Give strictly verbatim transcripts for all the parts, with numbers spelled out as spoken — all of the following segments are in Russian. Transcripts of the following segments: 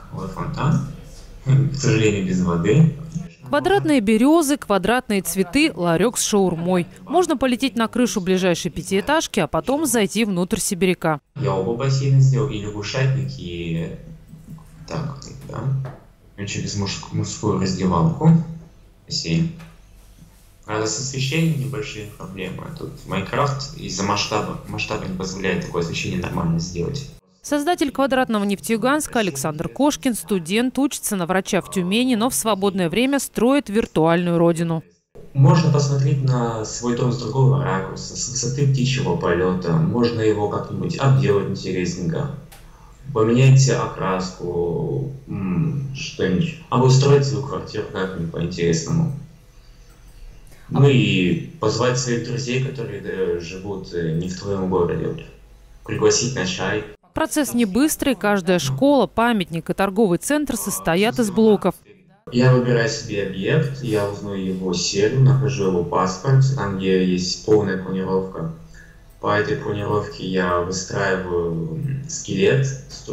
Вот фонтан, к сожалению, без воды. Квадратные березы, квадратные цветы, ларек с шаурмой. Можно полететь на крышу ближайшей пятиэтажки, а потом зайти внутрь сибиряка. Я оба бассейна сделал, и лягушатник, и так, да. Через мужскую раздевалку. Бассейн. Правда, с освещением небольшие проблемы. Тут Майнкрафт из-за масштаба, масштаба не позволяет такое освещение нормально сделать. Создатель «Квадратного Нефтеюганска» Александр Кошкин, студент, учится на врача в Тюмени, но в свободное время строит виртуальную родину. Можно посмотреть на свой дом с другого ракурса, с высоты птичьего полета. Можно его как-нибудь обделать интересненько. Поменять окраску, что-нибудь. Обустроить свою квартиру как-нибудь по-интересному. Ну и позвать своих друзей, которые живут не в твоем городе. Пригласить на чай. Процесс не быстрый. Каждая школа, памятник и торговый центр состоят из блоков. Я выбираю себе объект, я узнаю его серию, нахожу его паспорт, там где есть полная планировка. По этой планировке я выстраиваю скелет,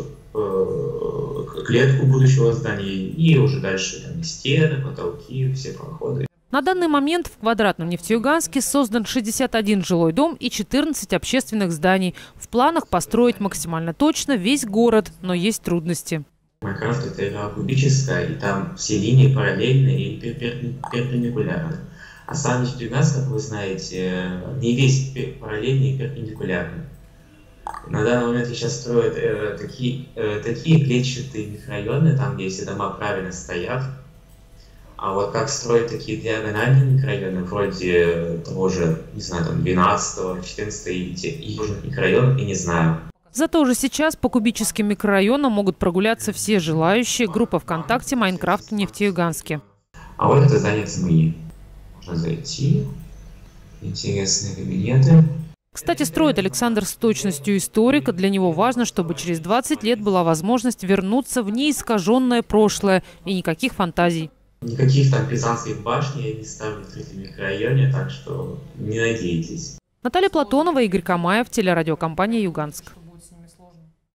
клетку будущего здания и уже дальше там стены, потолки, все проходы. На данный момент в «Квадратном Нефтеюганске» создан шестьдесят один жилой дом и четырнадцать общественных зданий. В планах построить максимально точно весь город, но есть трудности. Майнкрафт – это игра кубическая, и там все линии параллельны и перпендикулярны. А сам Нефтеюганск, как вы знаете, не весь параллельный и перпендикулярный. На данный момент сейчас строят э, такие, э, такие клетчатые микрорайоны, там где все дома правильно стоят. А вот как строить такие диагональные микрорайоны, вроде того же, не знаю, там двенадцатого, четырнадцатого и южных микрорайонов, я не знаю. Зато уже сейчас по кубическим микрорайонам могут прогуляться все желающие. Группа ВКонтакте «Майнкрафт в Нефтеюганске». А вот это здание ЦМИ. Можно зайти. Интересные кабинеты. Кстати, строит Александр с точностью историка. Для него важно, чтобы через двадцать лет была возможность вернуться в неискаженное прошлое и никаких фантазий. Никаких там пизанских башен я не ставлю в третьем микрорайоне, так что не надейтесь. Наталья Платонова, Игорь Камаев, телерадиокомпания «Юганск».